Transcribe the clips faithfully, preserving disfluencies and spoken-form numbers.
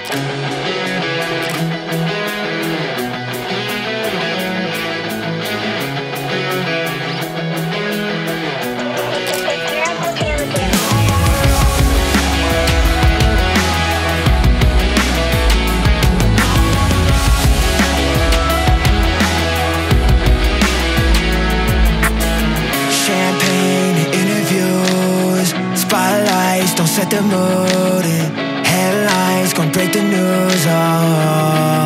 Don't set the mood in headlines, gon' break the news, oh.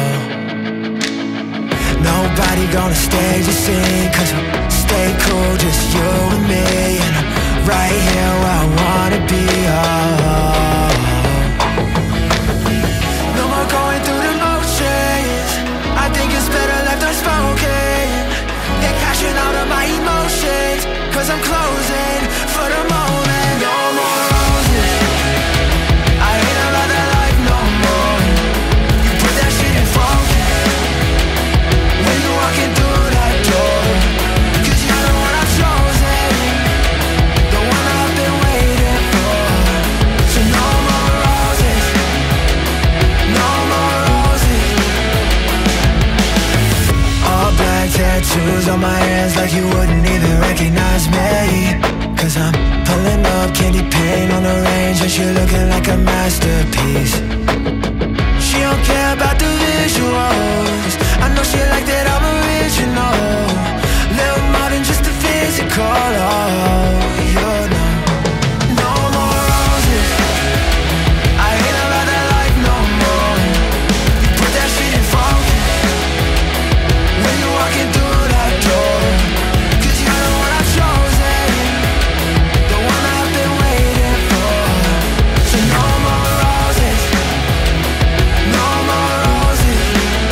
Nobody gonna stage a scene, cause we'll stay cool, just you and me. And I'm right here where I wanna be, oh. No more going through the motions, I think it's better left unspoken. They're cashing out of my emotions, cause I'm closing for the moment. No more tattoos on my hands like you wouldn't even recognize me. Cause I'm pulling up candy paint on the range and she looking like a masterpiece. She don't care about the visuals, I know she like that I'm original. Little more than just a physical, oh, you know. No more roses, I ain't about that life no more. You put that shit in focus when you're walking through that door, cause you're the one I've chosen, the one I've been waiting for. So no more roses, no more roses.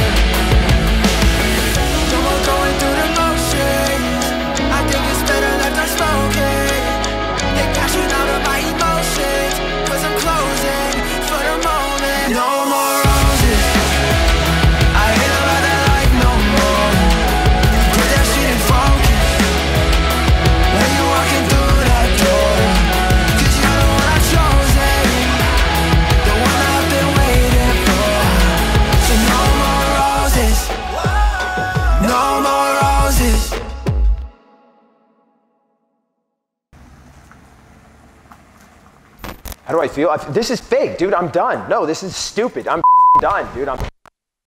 No more going through the motions, I think it's better left unspoken. They're cashing out of my emotions, cause I'm closing for the moment. No more roses, I ain't about that life no more. Put that shit in focus when you're walking through that door, cause you're the one I've chosen, the one I've been waiting for. So no more roses, no more roses. How do I feel? I, this is fake, dude. I'm done. No, this is stupid. I'm done, dude. I'm